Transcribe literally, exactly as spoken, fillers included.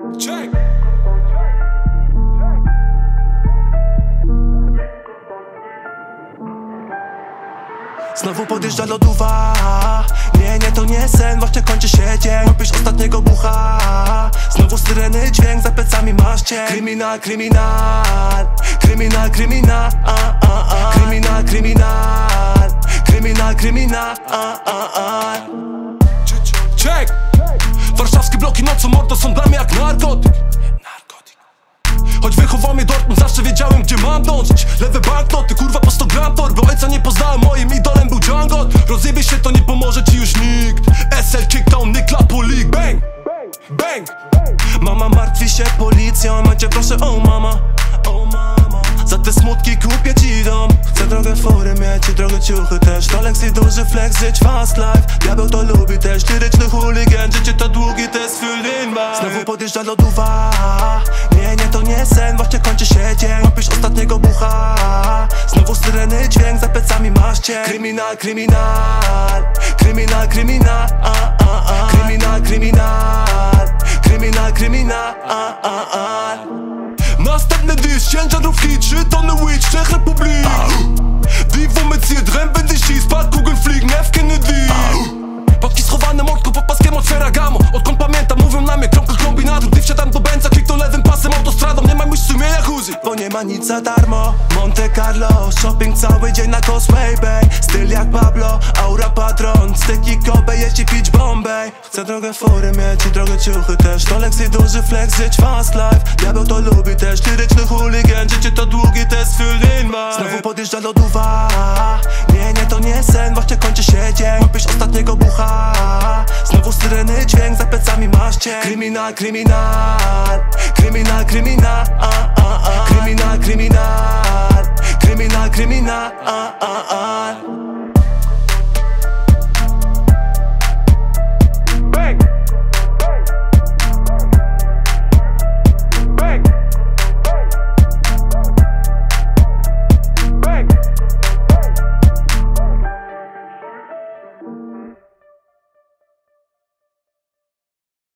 Check. Znowu podjeżdża lodówa. Nie, nie, to nie sen, właśnie kończy się dzień. Łapiesz ostatniego bucha. Znowu syreny dźwięk, za plecami masz cień. Kryminal, kryminal. Kryminal, kryminal. Kryminal, kryminal. Kryminal, kryminal. Check. Warszawskie bloki nocą mordo są dla mnie jak narkotyk. Choć wychował mnie Dortmund, zawsze wiedziałem gdzie mam dążyć. Lewe banknoty, kurwa po sto gram torby. Ojca nie poznałem, moim idolem był Django. Rozjebie się, to nie pomoże ci już nikt. S L kickdown, Nykla Polik. Bang, bang. Mama martwi się policją, macie proszę, o oh mama, o oh mama. Za te smutki kupię ci dom. Chcę drogę fury mieć i drogę ciuchy też. Rolex i duży flex, żyć fast life. Diabeł to lubi też, liryczny hooligan. Życie to długi test, full invite. Znowu podjeżdża lodówa. Nie, nie, to nie sen, właśnie kończy się dzień. Łapiesz ostatniego bucha. Znowu syreny dźwięk, za plecami masz cień. Kryminal, kryminal. Kryminal, kryminal. Kryminal, kryminal. Kryminal, kryminal. Następny diss, ciężarówki, trzy tony witch, Czech Republik. Vivo mit Zjedrem, będę si, spadł Kugeln fliegen, F. Kennedy. Podki schowane mordko pod paskiem od Ferragamo. Odkąd pamiętam, mówią na mnie krąg kombinatu. Gdy wsiadam do Benza, kliknął lewym pasem autostradą. Nie mam już sumienia Huzi, bo nie ma nic za darmo. Monte Carlo, shopping cały dzień na Causeway Bay. Styl jak Pablo, aura patron. Styki Kobe, jeździ pić Bombay. Chcę drogę fury mieć i drogę ciuchy też. Rolex i duży flex, żyć fast life. Diabeł to lubi też, liryczny hooligan. Życie to długi test, full invite. Znowu podjeżdża lodówa. Nie, nie, to nie sen, właśnie kończy się dzień. Łapiesz ostatniego bucha. Znowu syreny dźwięk, za plecami masz cień. Kryminal, kryminal. Kryminal, kryminal. Kryminal, kryminal. Kryminal, kryminal.